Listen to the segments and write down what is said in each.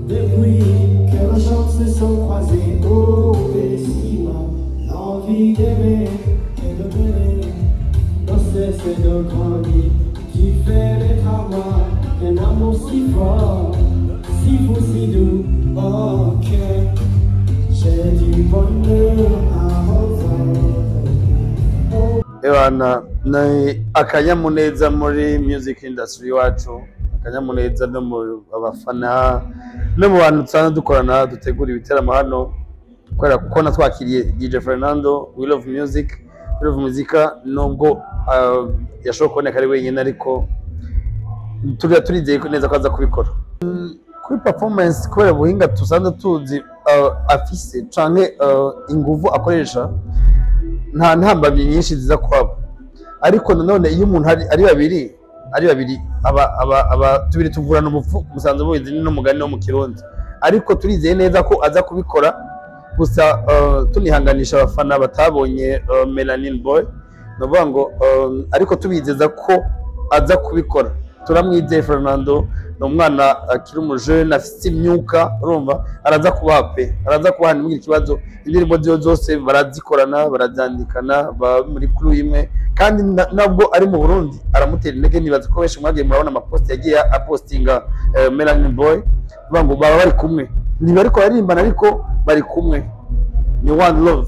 Depuis que nos chants se sont croisés au Pessima, l'envie d'aimer et de donner ne cesse de grandir. Tu fais d'être à moi un amour si fort, si fou, si doux, oh que j'ai du bonheur à revoir. Ebana ni akanyamuneza muri music industry wacu, akanyamuneza no mu abafana no mu bantu tsana dukorana dutegura ibiteramo hano kwera kuko natwakiriye DJ Fernando We Love Music nubwo yashoboye kuboneka ari wenyine ariko turizeye neza ko aza kubikora kuri performance kubera buhinga tusanzwe tuzi afise canke inguvu akoresha nta ntambamye nyinshi ziza kwabo ariko nanone iyo umuntu ari babiri aba tubiri tuvurana umupfu musanze bubizi n'umugani no mu Kirundi ariko turizeye neza ko aza kubikora gusa tunihanganisha abafana batabonye Melanin Boy novuga ngo ariko tubizeza ko aza kubikora turamwizeye Fernando no mwana akiri umujene afite imyuka urumva araza kubaha nimugire ikibazo indirimbo zose barazikorana barazandikana muri crew imwe kandi nabwo ari mu Burundi aramutera intege nibaza ko benshi mwagiye murabona amapost yagiye apostinga Melanin Boy bango baba bari kumwe niba ariko barimbana ariko bari kumwe ni one love.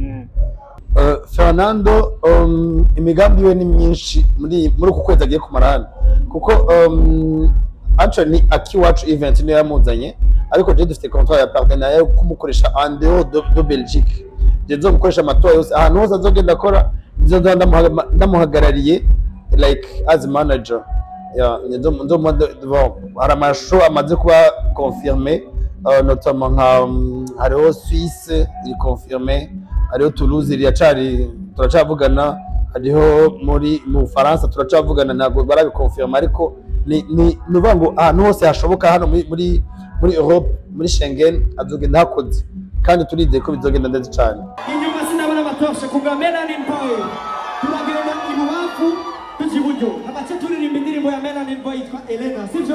Fernando imigambi we ni myinshi muri uku kwezi agiye kumarana kuko actually ni Akiwacu event niyo yamuzanye ariko je dufite contrat ya partenariat kumukoresha en dehors de Belgique je mukoresha amatora yose ahantu hose azogenda akora ndamuhagarariye like as manager ndo hari amashow amaze kuba confirmé notamment nka hariho Suisse iri confirmé hariho Toulouse iri yacari turacavugana hariho mu Faransa turacavugana ntabwo barabikonfirma ariko ni nuvuga ngo ahantu hose hashoboka hano muri Europe muri Schengen azogenda hakoze kandi turizeye ko bizogenda neza cyane. Inyuma sinabona amatoshe kubwa Melanin Boy turagenda ibubafu tujiburyo abace turirimba indirimbo ya Melanin Boy yitwa Elena sivyo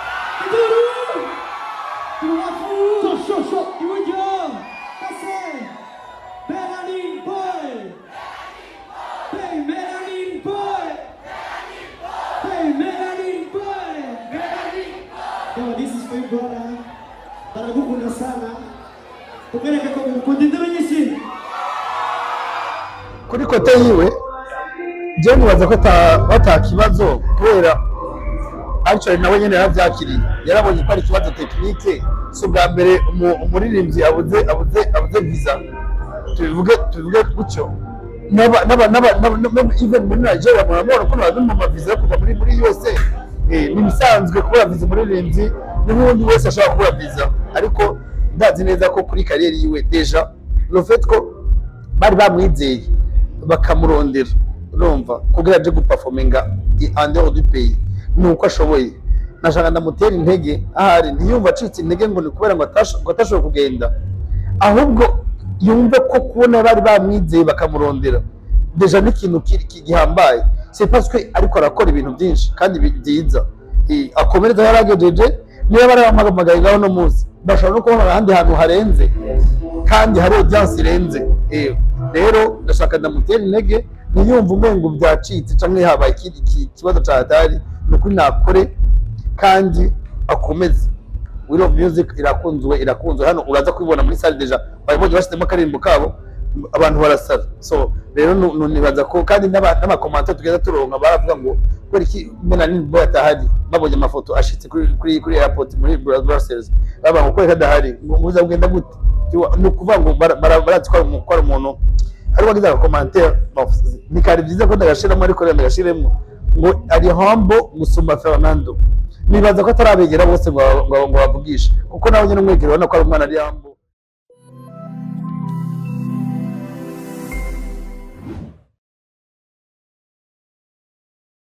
ibubafu shosho iburyo kase Melanin Boy hey Melanin Boy hey Melanin Boy yo this is for you brother baragukunda sana tukereka ko mukundindira nyinshi kuri kote yiwe je nibaza ko batakibazo kubera actually nawe nyene yaravyakiriye yarabonye ko ari kibazo technique so bwa mbere umuririmbyi abuze visa tubivuge gutyo even muri Nigeria murabona ko nabwo mu visa kuva muri yose ni bisanzwe kubura visa umuririmbyi n'ubundi wese ashaka kubura visa ariko ndazi neza ko kuri carrière yiwe deja le fait ko bari bamwizeye bakamurondera urumva kugira aje guperforminga en dehors du pays nuko ashoboye nashaka ndamutera intege ahari ntiyumva acitse intege ngo ni kubera ngo atashoboye kugenda ahubwo yumva ko kubona bari bamwizeye bakamurondera deja n'ikintu gihambaye c'est parce que ariko arakora ibintu byinshi kandi byiza akomereza yaragejeje niba barahamagaye gaho no muzi bashobora no kubona ahandi hantu harenze kandi hari audience irenze rero ndashaka ndamutera intege niyumva umengo byacitse canke habaye ikibazo cyatari nukuri nakore kandi akomeze We Love Music irakunzwe hano uraza kubibona muri salle deja bayibonye bashitemo akarimbo kabo abantu barasara so rero nibaza ko kandi n'amakomanta tugenda turonka baravuga ngo kweri ki Melanin Boy atahari babonye amafoto ashitse kuri airport muri Brussels baba ngo kweri kadahari ngo uza kugenda gute no kuvuga ngo baratwara umukora umuntu ari wagize commentaire ni kari byiza ko ndagashiramo ariko ndagashiremo ngo ari humble gusumba Fernando nibaza ko atarabegera bose ngo bavugisha kuko nawe nyine umwegero ubona ko ari umwana ari humble